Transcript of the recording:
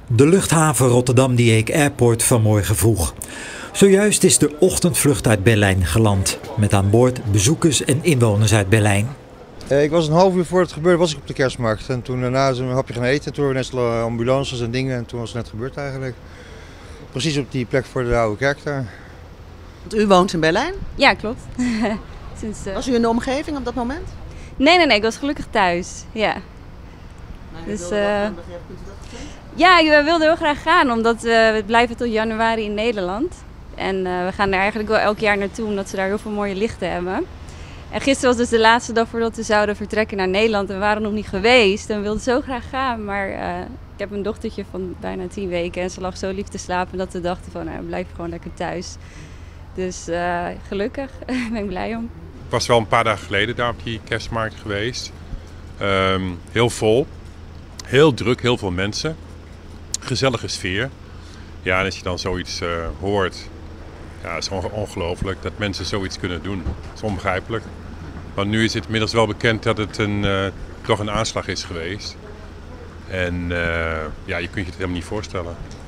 De luchthaven Rotterdam-Dieek Airport vanmorgen vroeg. Zojuist is de ochtendvlucht uit Berlijn geland. Met aan boord bezoekers en inwoners uit Berlijn. Ik was een half uur voor het gebeurde was ik op de kerstmarkt. En toen daarna een hapje gaan eten. Toen waren we net ambulances en dingen. En toen was het net gebeurd eigenlijk. Precies op die plek voor de oude kerk daar. Want u woont in Berlijn? Ja, klopt. Was u in de omgeving op dat moment? Nee, ik was gelukkig thuis. Ja. Dus, kunt u dat ja, we wilden heel graag gaan, omdat we blijven tot januari in Nederland. En we gaan er eigenlijk wel elk jaar naartoe, omdat ze daar heel veel mooie lichten hebben. En gisteren was dus de laatste dag voordat we zouden vertrekken naar Nederland. En we waren nog niet geweest en we wilden zo graag gaan. Maar ik heb een dochtertje van bijna 10 weken en ze lag zo lief te slapen dat we dachten van, we blijven gewoon lekker thuis. Dus gelukkig, ben ik blij om. Ik was wel een paar dagen geleden daar op die kerstmarkt geweest. Heel vol, heel druk, heel veel mensen. Gezellige sfeer. Ja, en als je dan zoiets hoort, ja, het is ongelooflijk dat mensen zoiets kunnen doen. Het is onbegrijpelijk. Want nu is het inmiddels wel bekend dat het toch een aanslag is geweest. En ja, je kunt je het helemaal niet voorstellen.